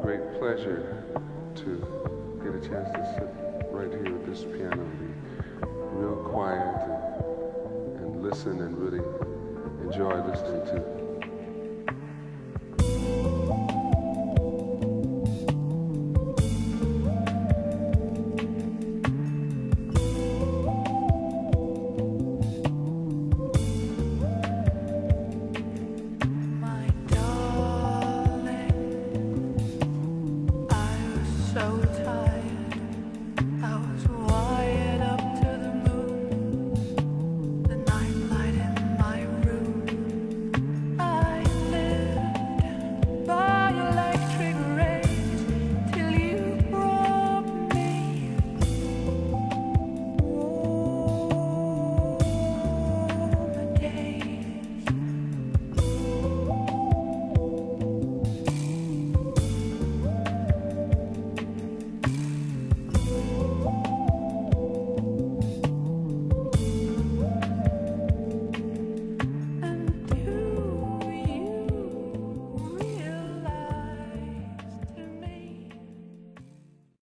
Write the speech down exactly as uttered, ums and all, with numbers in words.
great pleasure to get a chance to sit right here at this piano, be real quiet and, and listen and really enjoy listening to